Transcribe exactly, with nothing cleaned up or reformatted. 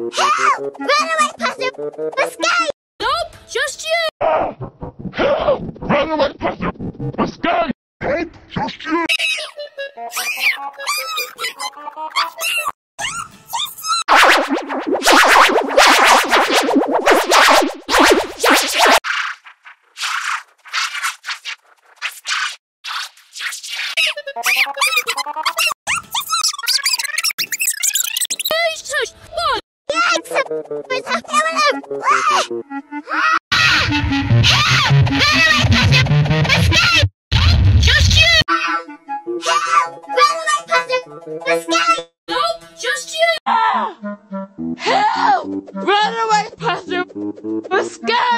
Help! Run away, Pastor! Escape! Nope, just you! Help! Run away, Pastor! Escape! Help! Just you! Help! Run away, Pastor! Escape!